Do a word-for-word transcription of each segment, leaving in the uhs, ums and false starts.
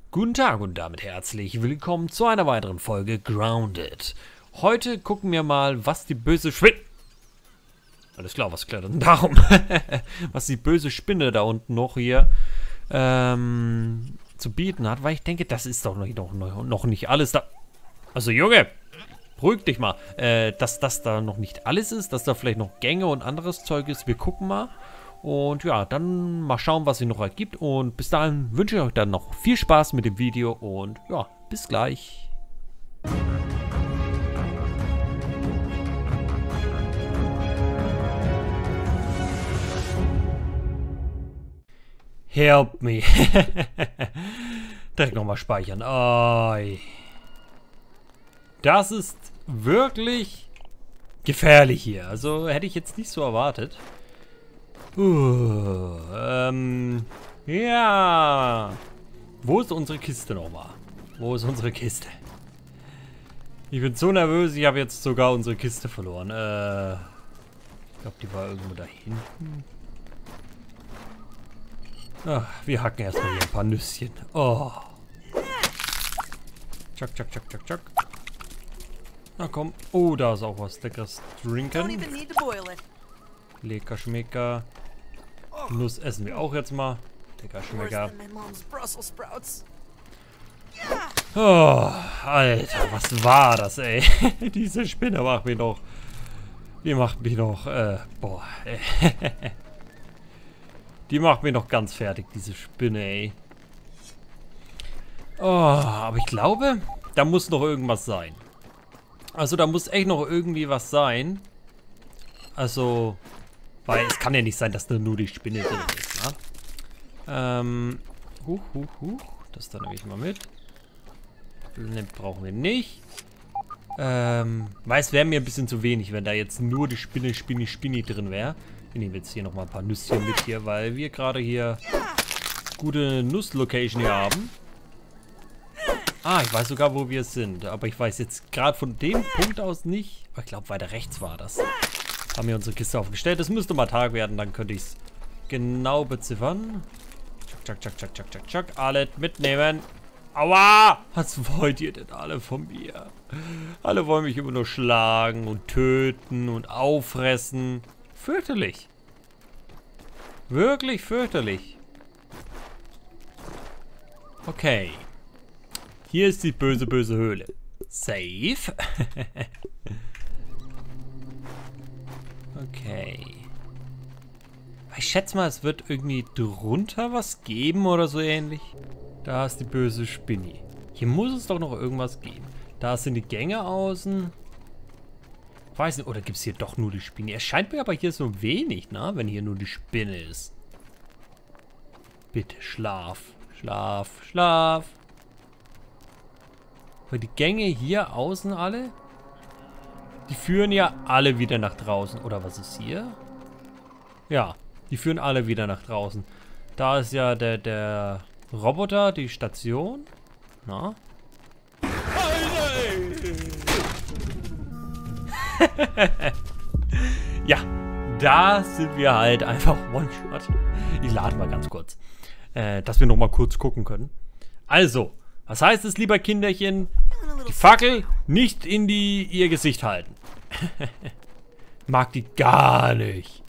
Guten Tag und damit herzlich willkommen zu einer weiteren Folge Grounded. Heute gucken wir mal, was die böse Spinne... Alles klar, was klärt denn darum? Was die böse Spinne da unten noch hier ähm, zu bieten hat, weil ich denke, das ist doch noch, noch, noch nicht alles da... Also Junge, beruhig dich mal. Äh, dass das da noch nicht alles ist, dass da vielleicht noch Gänge und anderes Zeug ist. Wir gucken mal. Und ja, dann mal schauen, was sich noch ergibt. Und bis dahin wünsche ich euch dann noch viel Spaß mit dem Video. Und ja, bis gleich. Help me. Direkt nochmal speichern. Oi. Das ist wirklich gefährlich hier. Also hätte ich jetzt nicht so erwartet. Uh, ähm, ja. Wo ist unsere Kiste nochmal? Wo ist unsere Kiste? Ich bin so nervös, ich habe jetzt sogar unsere Kiste verloren. Äh, ich glaube, die war irgendwo da hinten. Ach, wir hacken erstmal hier ein paar Nüsschen. Oh. Chuck, chuck, chuck, chuck, chuck. Na komm. Oh, da ist auch was Leckeres trinken. Lecker Schmecker. Nuss essen wir auch jetzt mal. Lecker Schmecker. Oh, Alter, was war das, ey? Diese Spinne macht mich noch... Die macht mich noch... Äh, boah, ey. Die macht mich noch ganz fertig, diese Spinne, ey. Oh, aber ich glaube, da muss noch irgendwas sein. Also da muss echt noch irgendwie was sein. Also... Weil es kann ja nicht sein, dass da nur die Spinne drin ist, ne? Ähm, huch, huch, huch. Das dann nehme ich mal mit. Ne, brauchen wir nicht. Ähm, weil es wäre mir ein bisschen zu wenig, wenn da jetzt nur die Spinne, Spinne, Spinne drin wäre. Wir nehmen jetzt hier nochmal ein paar Nüsschen mit hier, weil wir gerade hier gute Nuss-Location hier haben. Ah, ich weiß sogar, wo wir sind. Aber ich weiß jetzt gerade von dem Punkt aus nicht. Ich glaube, weiter rechts war das. Haben wir unsere Kiste aufgestellt. Es müsste mal Tag werden, dann könnte ich es genau beziffern. Chuck, chuck, chuck, chuck, chuck, chuck. Alle mitnehmen. Aua! Was wollt ihr denn alle von mir? Alle wollen mich immer nur schlagen und töten und auffressen. Fürchterlich. Wirklich fürchterlich. Okay. Hier ist die böse, böse Höhle. Safe. Okay. Ich schätze mal, es wird irgendwie drunter was geben oder so ähnlich. Da ist die böse Spinne. Hier muss es doch noch irgendwas geben. Da sind die Gänge außen. Weiß nicht, oder gibt es hier doch nur die Spinne? Es scheint mir aber hier so wenig, ne? Wenn hier nur die Spinne ist. Bitte, schlaf. Schlaf, schlaf. Weil die Gänge hier außen alle... Die führen ja alle wieder nach draußen. Oder was ist hier? Ja, die führen alle wieder nach draußen. Da ist ja der, der Roboter, die Station. Na? Ja, da sind wir halt einfach One-Shot. Ich lade mal ganz kurz. Äh, dass wir noch mal kurz gucken können. Also, was heißt es, lieber Kinderchen? Die Fackel nicht in die ihr Gesicht halten. Mag die gar nicht.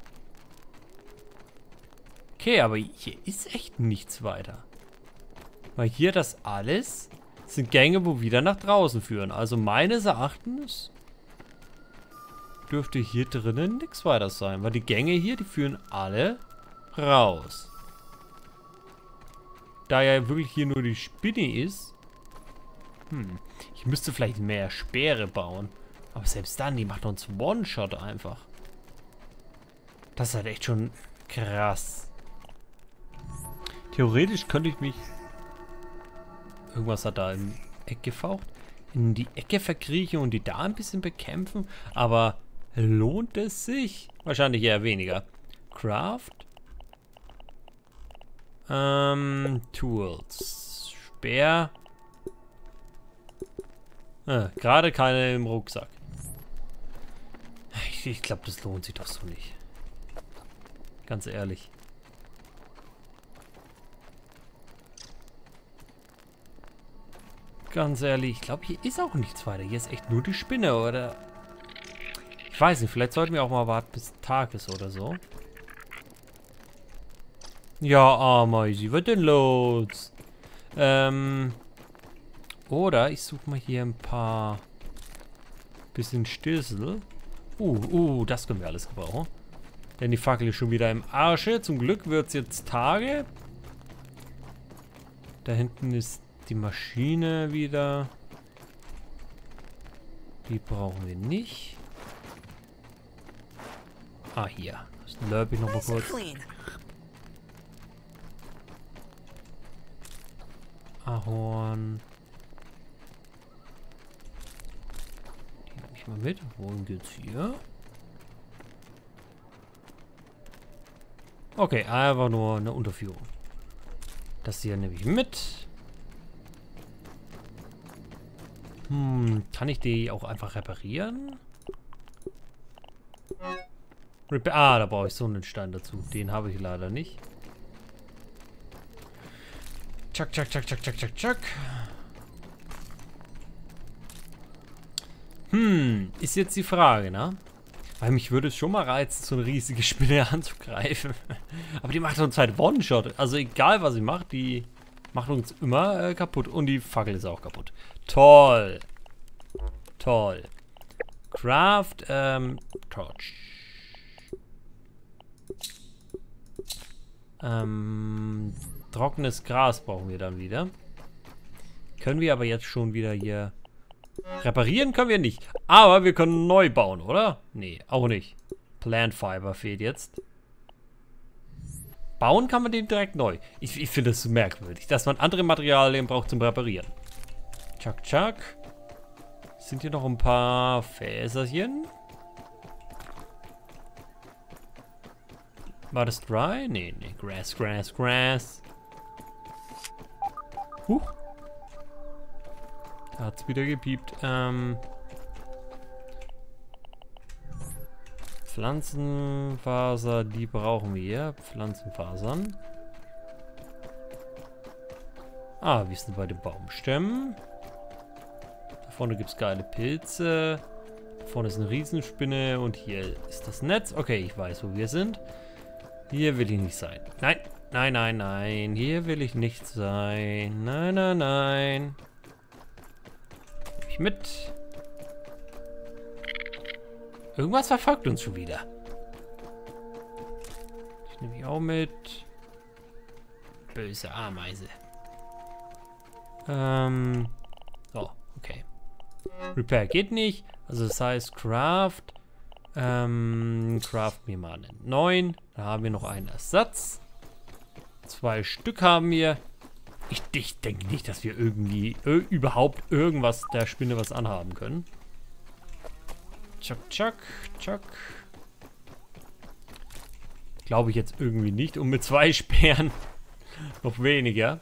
Okay, aber hier ist echt nichts weiter. Weil hier das alles sind Gänge, wo wieder nach draußen führen. Also meines Erachtens dürfte hier drinnen nichts weiter sein. Weil die Gänge hier, die führen alle raus. Da ja wirklich hier nur die Spinne ist. Hm. Ich müsste vielleicht mehr Speere bauen. Aber selbst dann, die macht uns One-Shot einfach. Das ist halt echt schon krass. Theoretisch könnte ich mich... Irgendwas hat da im Eck gefaucht. In die Ecke verkriechen und die da ein bisschen bekämpfen. Aber lohnt es sich? Wahrscheinlich eher weniger. Craft. Ähm, Tools. Speer. Ah, gerade keine im Rucksack. Ich, ich glaube, das lohnt sich doch so nicht. Ganz ehrlich. Ganz ehrlich, ich glaube, hier ist auch nichts weiter. Hier ist echt nur die Spinne, oder? Ich weiß nicht, vielleicht sollten wir auch mal warten, bis Tag ist oder so. Ja, Ameisi, was denn los? Ähm... Oder ich suche mal hier ein paar bisschen Stissel. Uh, uh, das können wir alles gebrauchen. Denn die Fackel ist schon wieder im Arsche. Zum Glück wird es jetzt Tage. Da hinten ist die Maschine wieder. Die brauchen wir nicht. Ah, hier. Das lörbe ich noch mal kurz. Ahorn. Die nehme ich mal mit. Wohin geht's hier? Okay, einfach nur eine Unterführung. Das hier nehme ich mit. Hm, kann ich die auch einfach reparieren? Repa ah, da brauche ich so einen Stein dazu. Den habe ich leider nicht. Tschack, tschack, tschack, tschack, tschack, tschack, tschack. Hm, ist jetzt die Frage, ne? Weil mich würde es schon mal reizen, so eine riesige Spinne anzugreifen. Aber die macht uns halt One-Shot. Also egal, was sie macht, die macht uns immer äh, kaputt. Und die Fackel ist auch kaputt. Toll. Toll. Craft, ähm, Torch. Ähm, trockenes Gras brauchen wir dann wieder. Können wir aber jetzt schon wieder hier... Reparieren können wir nicht. Aber wir können neu bauen, oder? Nee, auch nicht. Plant Fiber fehlt jetzt. Bauen kann man den direkt neu. Ich, ich finde es so merkwürdig, dass man andere Materialien braucht zum Reparieren. Tschak, tschak. Sind hier noch ein paar Fäserchen? War das dry? Nee, nee. Grass, grass, grass. Huch. Da hat es wieder gepiept. Ähm, Pflanzenfaser, die brauchen wir. Pflanzenfasern. Ah, wir sind bei den Baumstämmen. Da vorne gibt es geile Pilze. Da vorne ist eine Riesenspinne. Und hier ist das Netz. Okay, ich weiß, wo wir sind. Hier will ich nicht sein. Nein, nein, nein, nein. Hier will ich nicht sein. Nein, nein, nein. Mit. Irgendwas verfolgt uns schon wieder. Ich nehme ich auch mit. Böse Ameise. Ähm. So, okay. Repair geht nicht. Also das heißt Craft. Ähm, craft mir mal einen neuen. Da haben wir noch einen Ersatz. Zwei Stück haben wir. Ich, ich denke nicht, dass wir irgendwie ö, überhaupt irgendwas der Spinne was anhaben können. Tschak, tschak, tschak. Glaube ich jetzt irgendwie nicht. Und mit zwei Speeren noch weniger.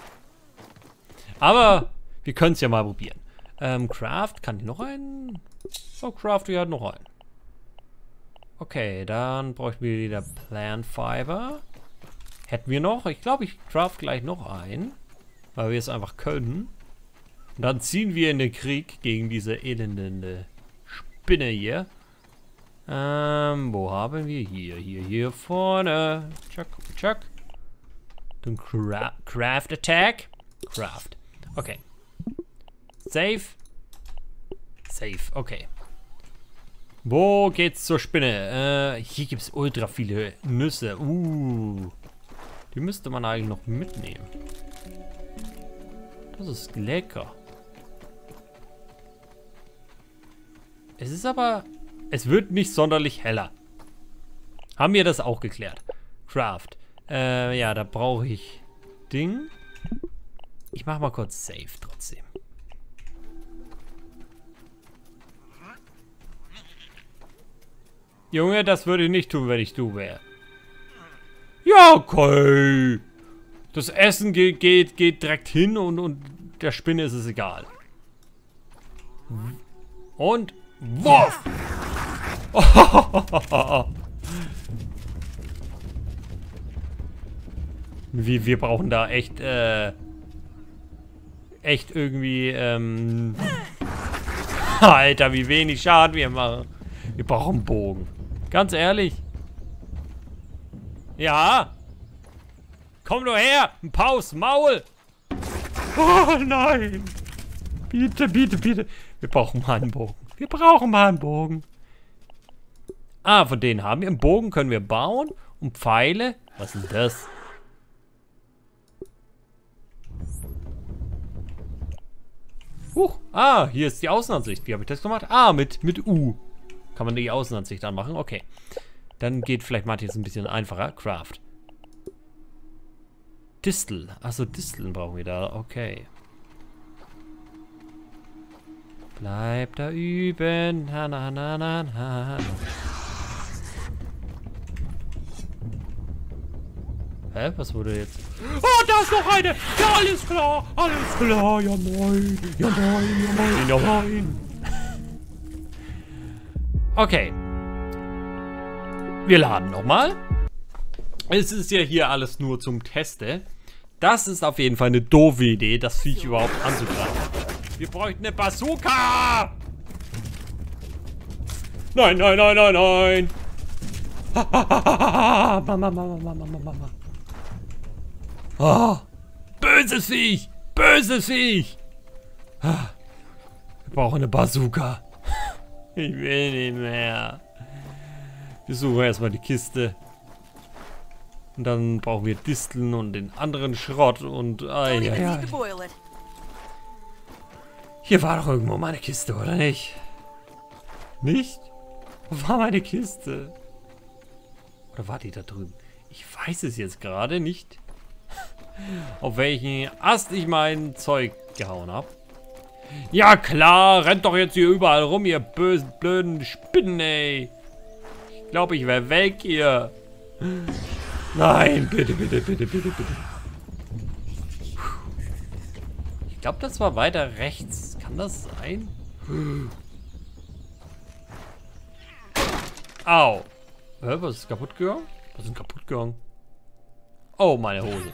Aber wir können es ja mal probieren. Ähm, Craft, kann die noch einen? Oh, Craft, die hat noch einen. Okay, dann bräuchten wir wieder Plant Fiber. Hätten wir noch? Ich glaube, ich craft gleich noch einen. Weil wir es einfach können. Und dann ziehen wir in den Krieg gegen diese elende Spinne hier. Ähm, wo haben wir? Hier, hier, hier vorne. Chuck, chuck. Dann Cra Craft Attack. Craft. Okay. Save. Save, okay. Wo geht's zur Spinne? Äh, hier gibt es ultra viele Nüsse. Uh. Die müsste man eigentlich noch mitnehmen. Das ist lecker. Es ist aber... Es wird nicht sonderlich heller. Haben wir das auch geklärt. Craft. Äh, ja, da brauche ich Ding. Ich mache mal kurz Save trotzdem. Junge, das würde ich nicht tun, wenn ich du wäre. Ja, okay. Das Essen geht, geht, geht direkt hin und, und der Spinne ist es egal. Und Wurf! wir, wir brauchen da echt äh, echt irgendwie, ähm... Alter, wie wenig Schaden wir machen. Wir brauchen einen Bogen. Ganz ehrlich. Ja. Komm nur her. Ein Paus, Maul. Oh nein. Bitte, bitte, bitte. Wir brauchen mal einen Bogen. Wir brauchen mal einen Bogen. Ah, von denen haben wir. Einen Bogen können wir bauen. Und Pfeile. Was ist denn das? Huch. Ah, hier ist die Außenansicht. Wie habe ich das gemacht? Ah, mit, mit U. Kann man die Außenansicht anmachen? Okay. Dann geht vielleicht mal jetzt ein bisschen einfacher. Craft. Distel. Achso, Disteln brauchen wir da. Okay. Bleib da üben. Na, na, na, na, na. Hä? Was wurde jetzt? Oh, da ist noch eine! Ja, alles klar! Alles klar! Ja, moin! Ja, moin! Ja, moin! Ja, moin! Okay. Wir laden nochmal. Es ist ja hier alles nur zum Testen. Das ist auf jeden Fall eine doofe Idee, das Viech überhaupt anzugreifen. Wir bräuchten eine Bazooka! Nein, nein, nein, nein, nein! Mama, Mama, Mama, Mama, Mama. Oh, böses Viech! Böses Viech! Wir brauchen eine Bazooka. Ich will nicht mehr. Wir suchen erstmal die Kiste. Und dann brauchen wir Disteln und den anderen Schrott und... Ai, ai, ai. Hier war doch irgendwo meine Kiste, oder nicht? Nicht? Wo war meine Kiste? Oder war die da drüben? Ich weiß es jetzt gerade nicht. Auf welchen Ast ich mein Zeug gehauen habe. Ja klar, rennt doch jetzt hier überall rum, ihr bösen, blöden Spinnen, ey. Ich glaube, ich wäre weg hier. Nein, bitte, bitte, bitte, bitte, bitte. Ich glaube, das war weiter rechts. Kann das sein? Au. Hä, was ist kaputt gegangen? Was ist kaputt gegangen? Oh, meine Hose.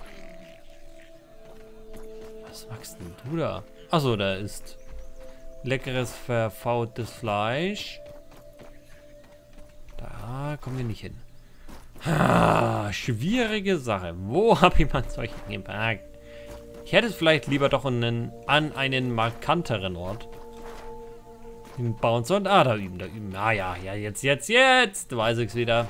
Was magst denn du da? Achso, da ist leckeres, verfaultes Fleisch. Da kommen wir nicht hin. Ah, schwierige Sache. Wo habe ich mein Zeug hingepackt? Ich hätte es vielleicht lieber doch einen, an einen markanteren Ort bauen sollen. Ah, da üben, da üben. Ah ja, ja, jetzt, jetzt, jetzt. Weiß ich's wieder.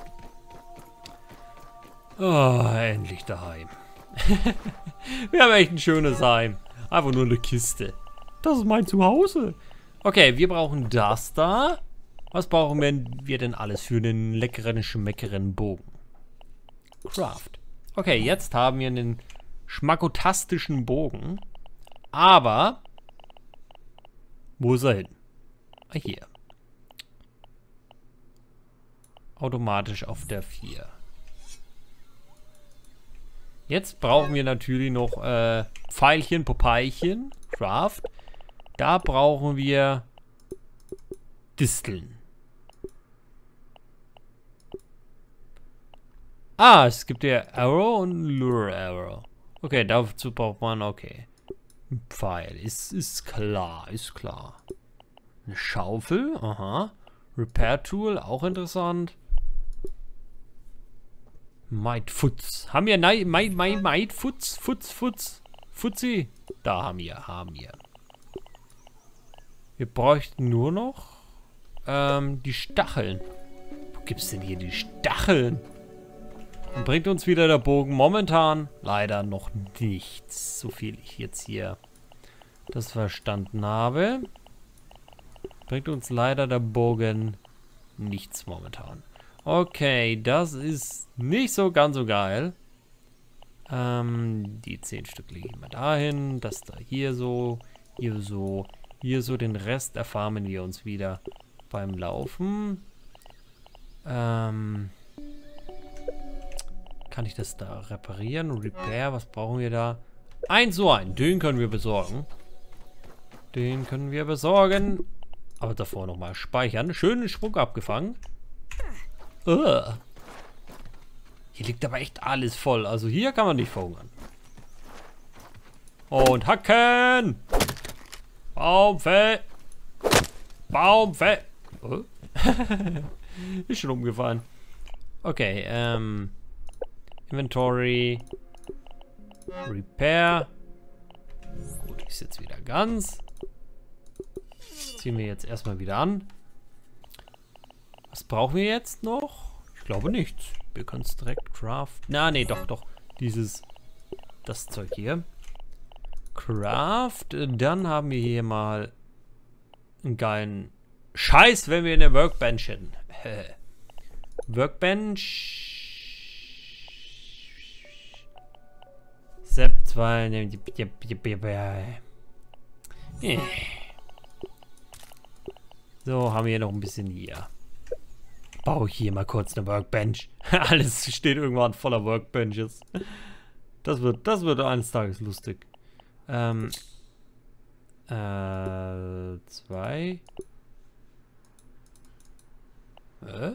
Oh, endlich daheim. Wir haben echt ein schönes Heim. Einfach nur eine Kiste. Das ist mein Zuhause. Okay, wir brauchen das da. Was brauchen wir denn alles für einen leckeren, schmeckeren Bogen? Craft. Okay, jetzt haben wir einen schmackotastischen Bogen. Aber wo ist er hin? Ah, hier. Automatisch auf der vier. Jetzt brauchen wir natürlich noch äh, Pfeilchen, Popeilchen. Craft. Da brauchen wir Disteln. Ah, es gibt ja Arrow und Lure Arrow. Okay, dazu braucht man, okay. Ein Pfeil, ist, ist klar, ist klar. Eine Schaufel, aha. Repair Tool, auch interessant. Might Futz. Haben wir Might, Might, Might, Might Futz, Futz, Futz, Futzi? Da haben wir, haben wir. Wir bräuchten nur noch ähm, die Stacheln. Wo gibt es denn hier die Stacheln? Und bringt uns wieder der Bogen momentan leider noch nichts, so viel ich jetzt hier das verstanden habe. Bringt uns leider der Bogen nichts momentan. Okay, das ist nicht so ganz so geil. Ähm, die zehn Stück legen wir dahin, das da hier so, hier so, hier so. Den Rest erfarmen wir uns wieder beim Laufen. Ähm... Kann ich das da reparieren? Repair, was brauchen wir da? Ein so ein, den können wir besorgen. Den können wir besorgen. Aber davor nochmal speichern. Schönen Sprung abgefangen. Uh. Hier liegt aber echt alles voll. Also hier kann man nicht verhungern. Und hacken! Baumfell! Baumfell! Oh. Ist schon umgefallen. Okay, ähm. Inventory. Repair. Gut, ist jetzt wieder ganz. Ziehen wir jetzt erstmal wieder an. Was brauchen wir jetzt noch? Ich glaube nichts. Wir können es direkt craften. Na, nee, doch, doch. Dieses, das Zeug hier. Craft. Dann haben wir hier mal einen geilen Scheiß, wenn wir eine Workbench hätten. Workbench. Sepp zwei. So, haben wir hier noch ein bisschen hier. Baue ich hier mal kurz eine Workbench. Alles steht irgendwann voller Workbenches. Das wird, das wird eines Tages lustig. Ähm. Äh. Zwei. Hä?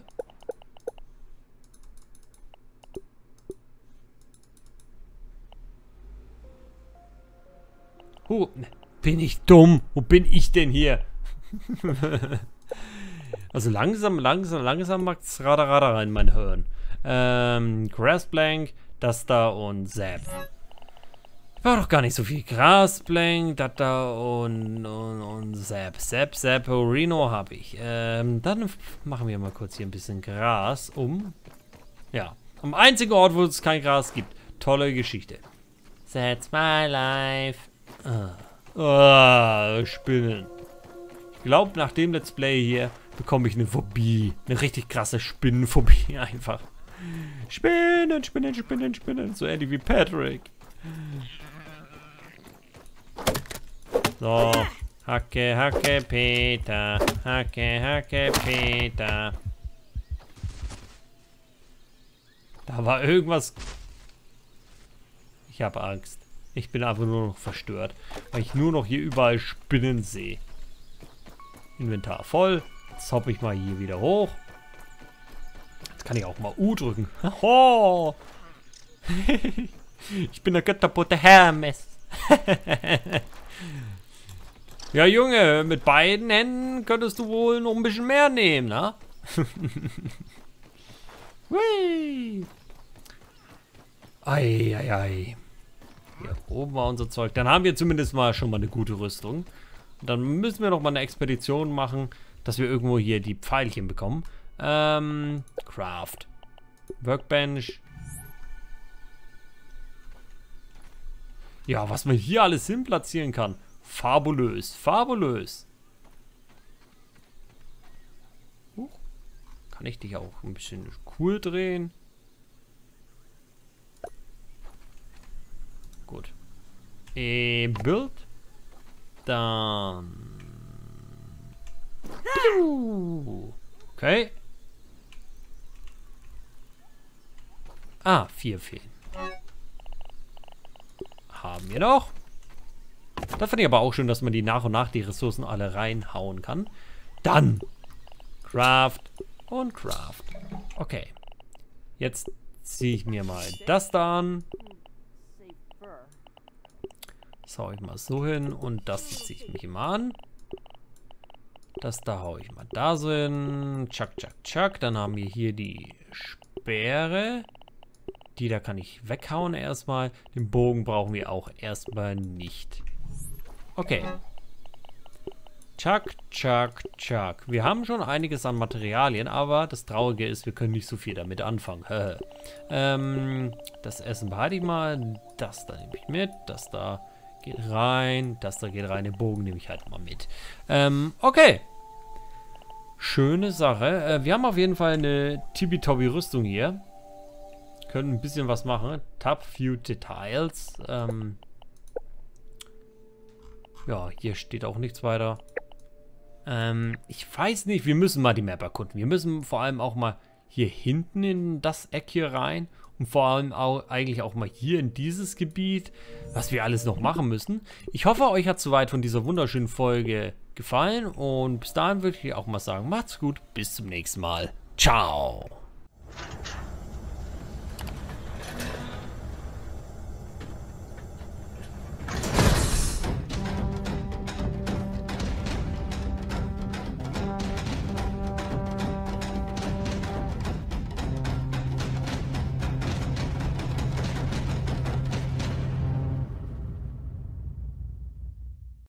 Oh, bin ich dumm? Wo bin ich denn hier? Also langsam, langsam, langsam macht's Radar, Radar rein, mein Hirn. Ähm, Grassblank, das da und Zap. War doch gar nicht so viel. Grassblank, das da und, und, und Zap. Zap, Zapporino habe ich. Ähm, dann machen wir mal kurz hier ein bisschen Gras um. Ja, am einzigen Ort, wo es kein Gras gibt. Tolle Geschichte. That's my life. Ah, ah Spinnen. Ich glaube, nach dem Let's Play hier bekomme ich eine Phobie. Eine richtig krasse Spinnenphobie einfach. Spinnen, Spinnen, Spinnen, Spinnen. So ähnlich wie Patrick. So. Hacke, Hacke, Peter. Hacke, Hacke, Peter. Da war irgendwas. Ich habe Angst. Ich bin einfach nur noch verstört, weil ich nur noch hier überall Spinnen sehe. Inventar voll. Jetzt hoppe ich mal hier wieder hoch. Jetzt kann ich auch mal U drücken. Oh. Ich bin der Götterbote Hermes. Ja, Junge, mit beiden Händen könntest du wohl noch ein bisschen mehr nehmen, ne? Hui. Ei, ei, ei. Hier oben war unser Zeug. Dann haben wir zumindest mal schon mal eine gute Rüstung. Und dann müssen wir noch mal eine Expedition machen, dass wir irgendwo hier die Pfeilchen bekommen. Ähm, Craft. Workbench. Ja, was man hier alles hin platzieren kann. Fabulös, fabulös. Uh, kann ich dich auch ein bisschen cool drehen? Gut. E Build. Dann. Okay. Ah, vier fehlen. Haben wir noch. Da finde ich aber auch schön, dass man die nach und nach die Ressourcen alle reinhauen kann. Dann. Craft und Craft. Okay. Jetzt ziehe ich mir mal das da an. Das hau ich mal so hin und das ziehe ich mich immer an. Das da hau ich mal da so hin. Tschack, tschack, tschack. Dann haben wir hier die Speere. Die da kann ich weghauen erstmal. Den Bogen brauchen wir auch erstmal nicht. Okay. Tschack, tschack, tschack. Wir haben schon einiges an Materialien, aber das Traurige ist, wir können nicht so viel damit anfangen. ähm, das Essen behalte ich mal. Das da nehme ich mit. Das da geht rein. Das da geht rein. Den Bogen nehme ich halt mal mit. Ähm, okay. Schöne Sache. Äh, wir haben auf jeden Fall eine Tibi-Tobi-Rüstung hier. Können ein bisschen was machen. Tab Few Details. Ähm, ja, hier steht auch nichts weiter. Ähm, ich weiß nicht, wir müssen mal die Map erkunden. Wir müssen vor allem auch mal hier hinten in das Eck hier rein. Und vor allem auch eigentlich auch mal hier in dieses Gebiet, was wir alles noch machen müssen. Ich hoffe, euch hat soweit von dieser wunderschönen Folge gefallen. Und bis dahin würde ich auch mal sagen, macht's gut, bis zum nächsten Mal. Ciao.